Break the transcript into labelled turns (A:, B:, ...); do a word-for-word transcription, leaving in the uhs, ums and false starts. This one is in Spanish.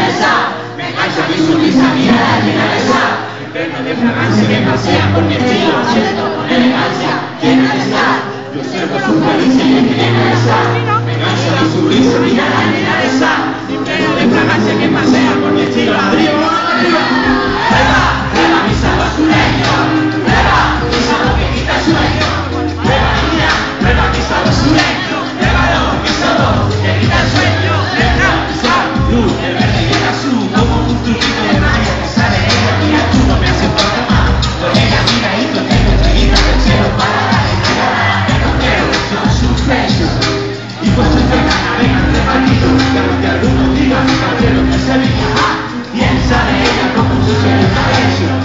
A: esa, me engancha mi sonrisa, mirada llena de sal, imprenta de fragancia que pasea por mi estilo, siento con elegancia, llena de sal, yo observo su caricia y es llena de sal, me engancha mi sonrisa, mirada llena de sal, imprenta de fragancia que pasea por mi estilo, arriba, arriba, arriba, arriba, mi sabor sureño, arriba, mi sabor que quita el sueño, arriba, niña, arriba, mi sabor sureño, arriba, mi sabor que quita el sueño, arriba, mi sabor, luz, el verde y el azul, como un truquito de magia que sale de ella, mira tú, no me hace falta más, con ella mira y con tengo estrellitas del cielo para la regalada, me creo que son sus precios, y pues soy de gana, vengan de partido, que aunque algunos digan, cabrero que se viaja, piensa de ella como un sueño cabello.